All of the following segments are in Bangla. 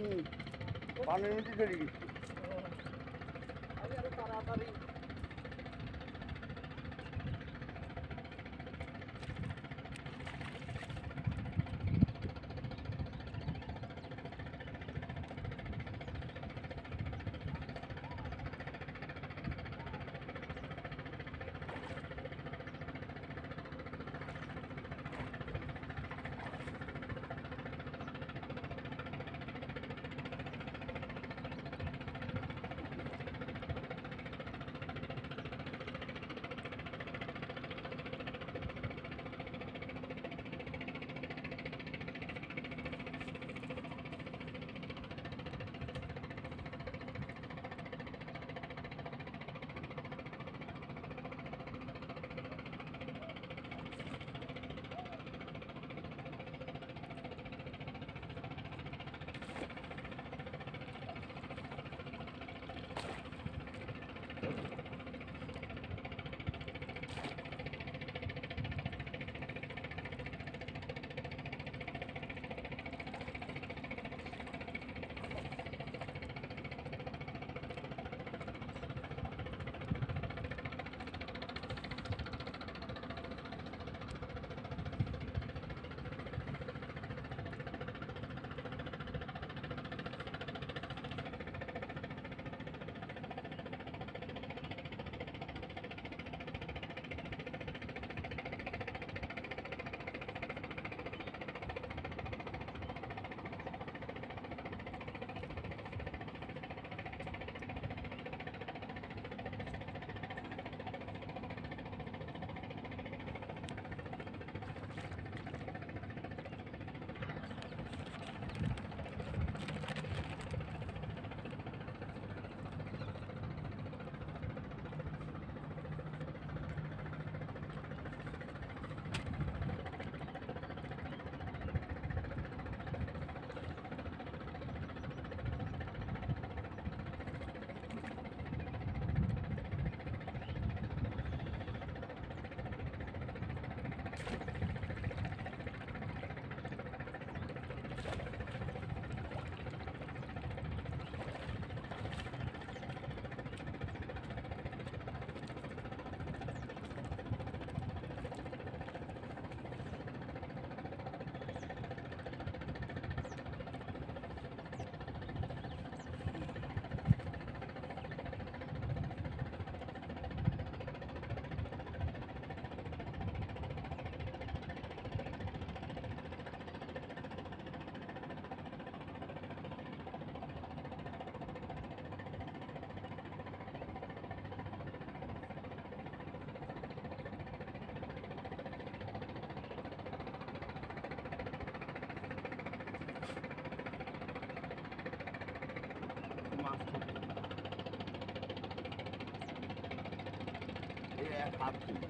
পানির মধ্যে চলে গেছি। আমি আরো তাড়াতাড়ি মাছ থেকে এই এক হাত তুলি।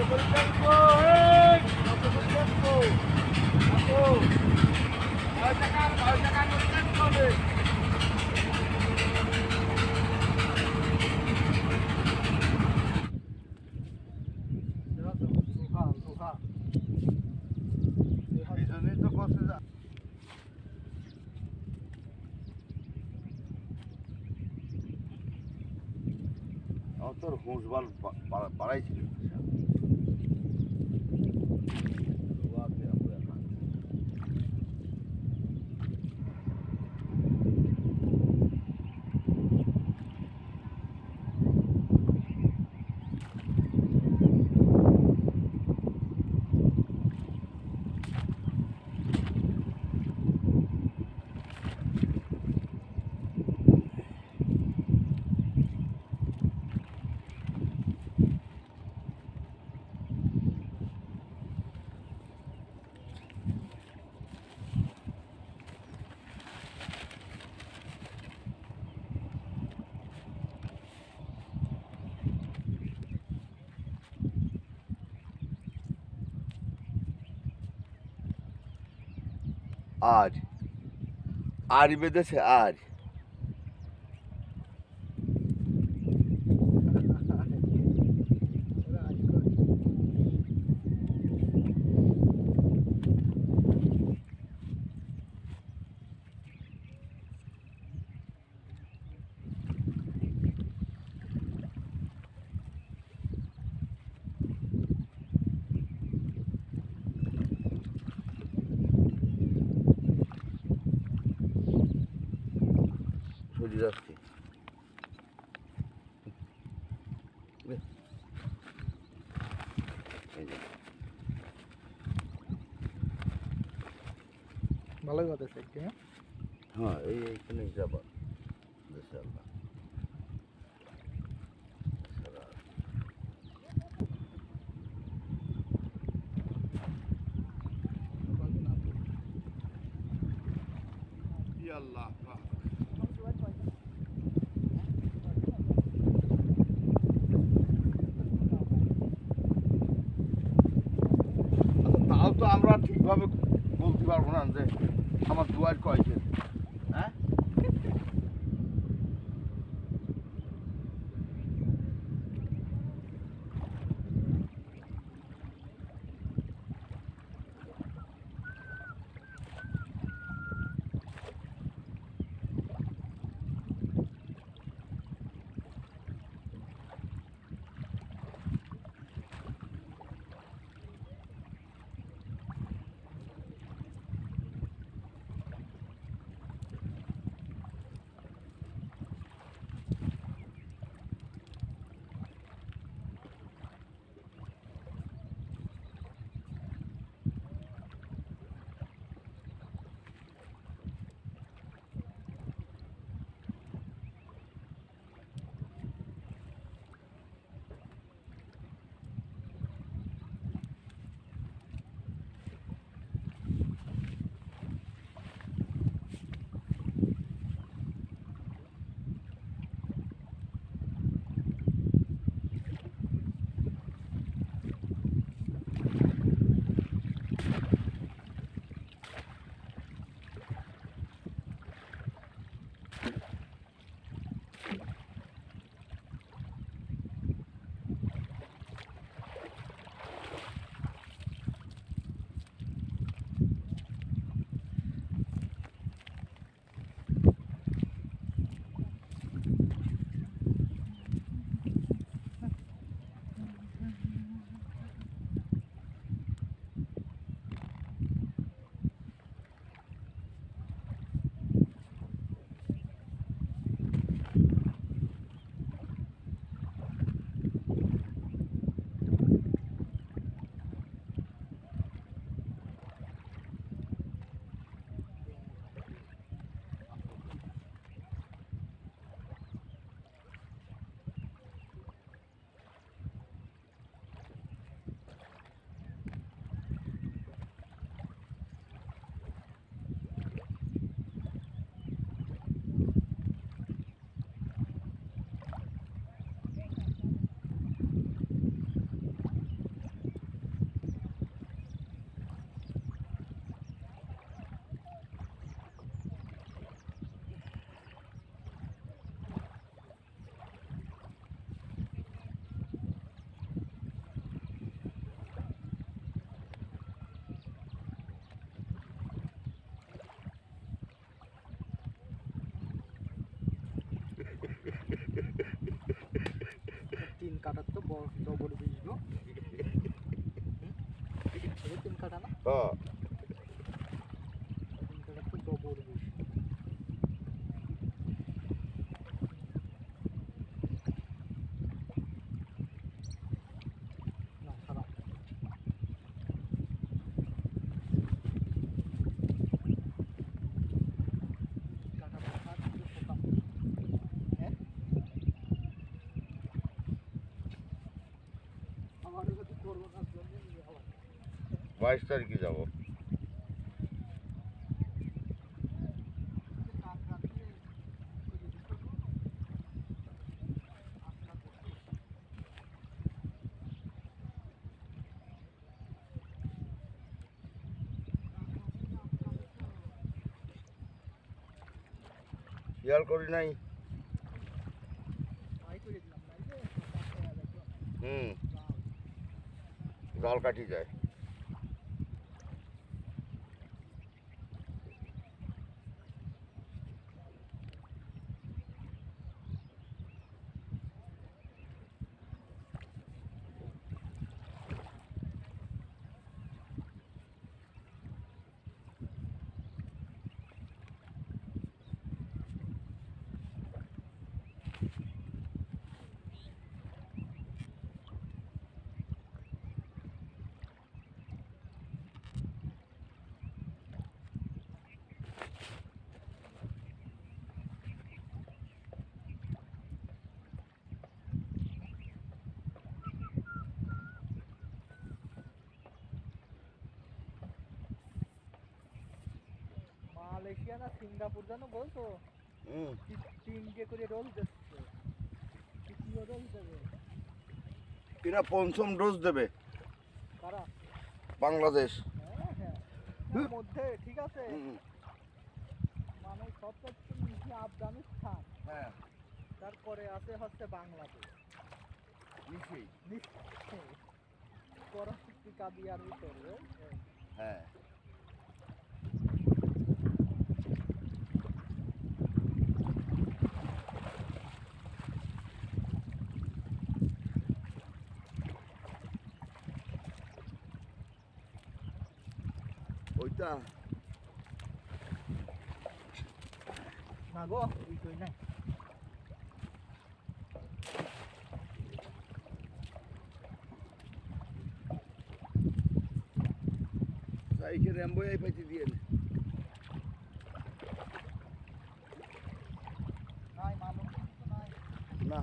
তোর হুঁশ বল বাড়াইছিল আর বেঁধেছে আর চলে যাচ্ছে ভালোই বাতাস একটু। হ্যাঁ এইখানে যাবা ইনশাআল্লাহ আল্লাহ তাও তো আমরা ঠিকভাবে বলতে পারবো না যে আমার দুয়ার কয়ছে হ্যাঁ ডবল বিষ গো। এটা 3 কাঠা না? হ্যাঁ 3 কাঠা তো ডবল বিষ। না সারা কাঠা পাতা দিয়ে পোকা। হ্যাঁ আমার কাছে করবো না জন্য নিয়ে আবার 22 তারিখে যাবো। কাঠ রাখলে ওই যে দিতে আসলা করতে খেয়াল করি নাই। আই করে দিলাম না যে হুম জাল কাটি যায়। মালয়েশিয়া না সিঙ্গাপুর জানো বলতো হুম 3টে করে রোল দিচ্ছে। তৃতীয় রোল দেবে এরা পঞ্চম ডোজ দেবে কারা? বাংলাদেশ। হ্যাঁ হ্যাঁ এর মধ্যে ঠিক আছে মানে সবচেয়ে নিচে আফগানিস্তান, হ্যাঁ তারপরে আছে হচ্ছে বাংলাদেশ, নিচেই। নিচে পরবর্তী কাদিয়ার ভিতরে হ্যাঁ ওইটা না গো ওই কই নাই। সাইকে র্যাম্বো এই পাইতে দিয়ে নাই মালুম কিন্তু নাই। না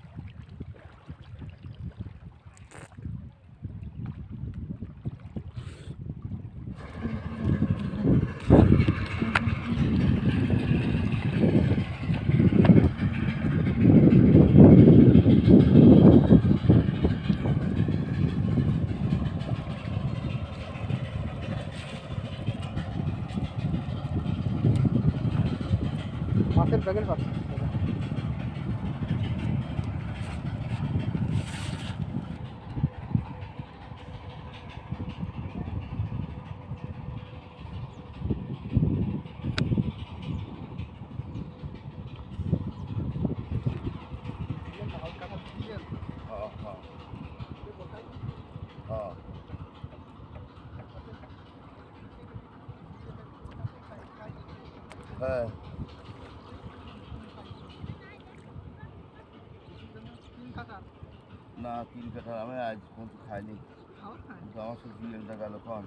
মাছের প্যাকেট পাচ্ছে হ্যাঁ হ্যাঁ হ্যাঁ হ্যাঁ না 3 কাঠা আমি আজ পর্যন্ত খাইনি, কিন্তু আমার সাথে বিয়েলটা গেল কন।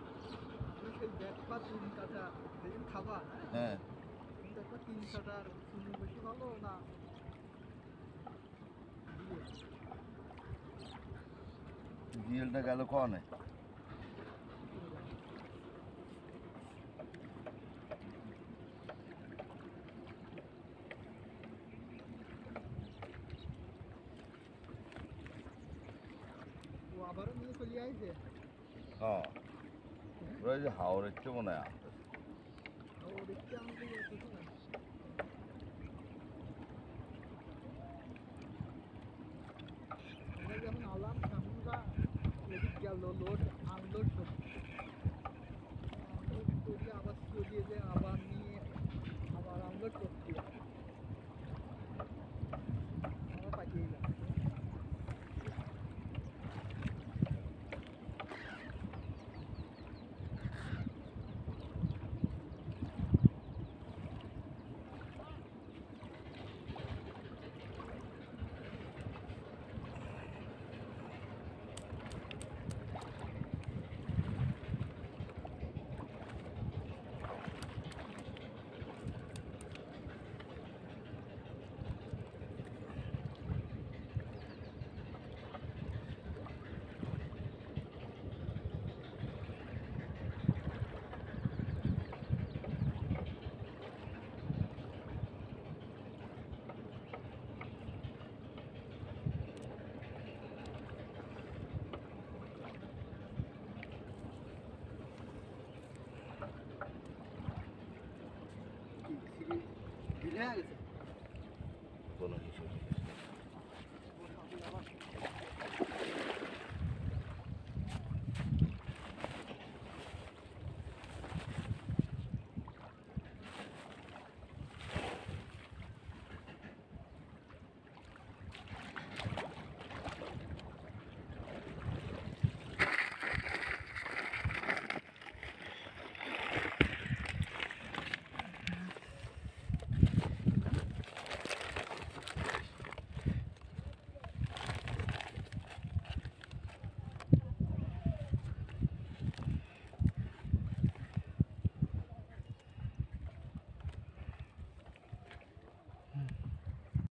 হ্যাঁ বিয়েলটা গেল কনে। আবারও নিয়ে চলে আইছে হ্যাঁ ওরা যে হাওড়ের চেয়ে মনে হয় আনতেছে। ও দেখতে আমাকে কিছু না আমরা যখন আলাম আমরা এদিক গেল লোড আনলোড করতে আনলোড করে আবার চলিয়ে যে আবার নিয়ে আবার আনলোড করতে আবার পাঠিয়ে গেল ভেঙে গেছে